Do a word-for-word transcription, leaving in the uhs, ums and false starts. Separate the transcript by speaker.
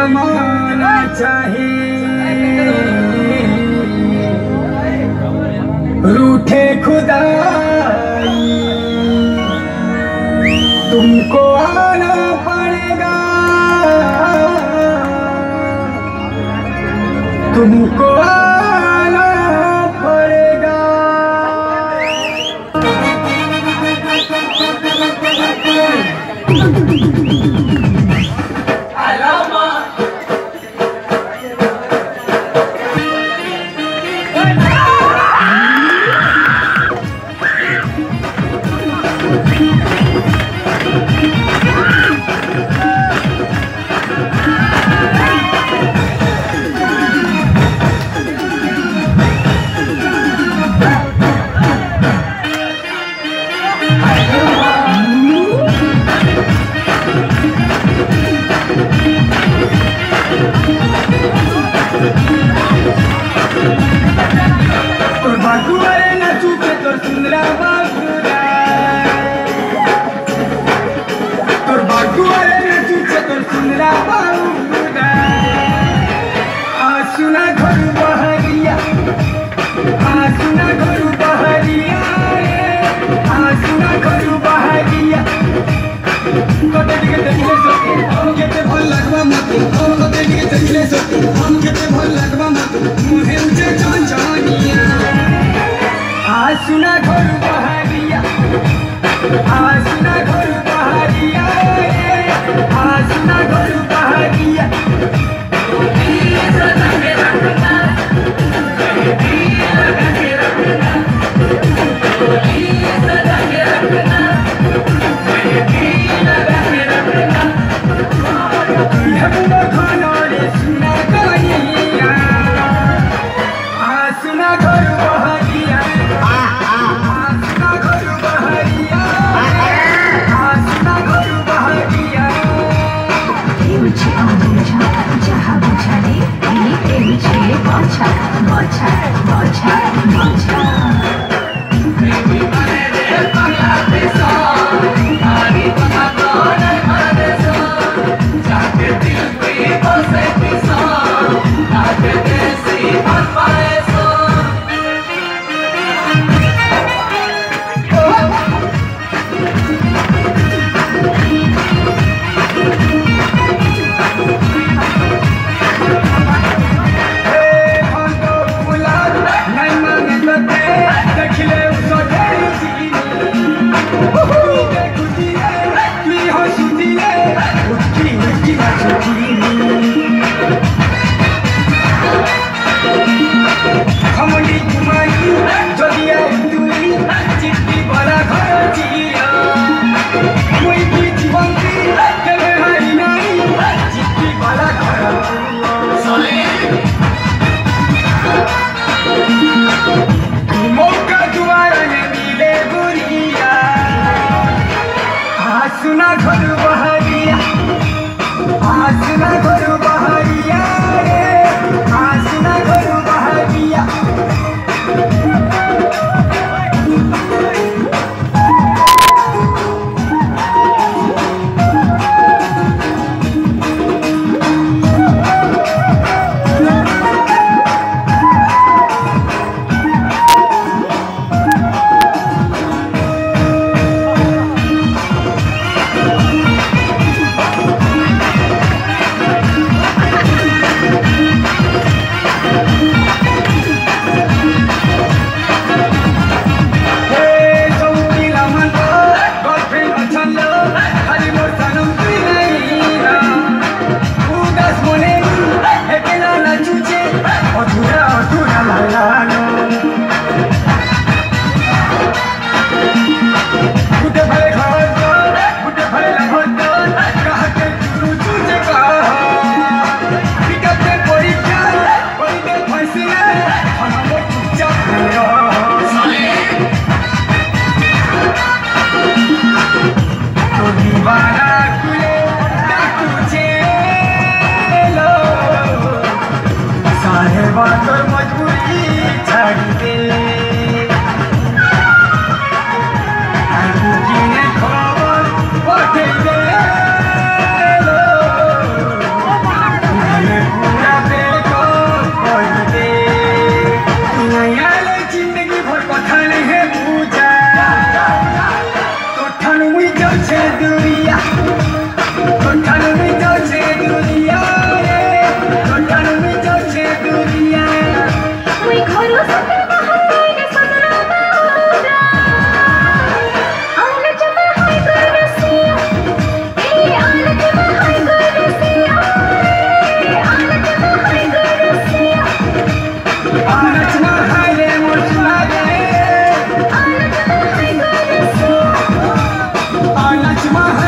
Speaker 1: जमाना चाहिए रूठे खुदाई तुमको आना पड़ेगा तुमको आना पड़ेगा। आसुना घर बहरिया आसुना घर बहरिया आसुना घर बहरिया कते दिके देखले सके हम केते भल लागबा मते हम कते दिके देखले सके हम केते भल लागबा मते मुहे उजे जान जानिया आसुना घर बहरिया आसुना घर बहरिया आसुना घर बहरिया आसुना घर बहरिया आसुना घर बहरिया आसुना घर बहरिया जाऊछे दुनिया कोठान में जाऊछे दुनिया रे कोठान में जाऊछे दुनिया
Speaker 2: कोई घरों से बाहर के सदरा में उड़ा आलच में है गुरसिया ए आलच में है गुरसिया आलच में है गुरसिया
Speaker 1: आलच में है रे मुर्शिदा रे
Speaker 2: आलच में है गुरसिया
Speaker 1: आलच में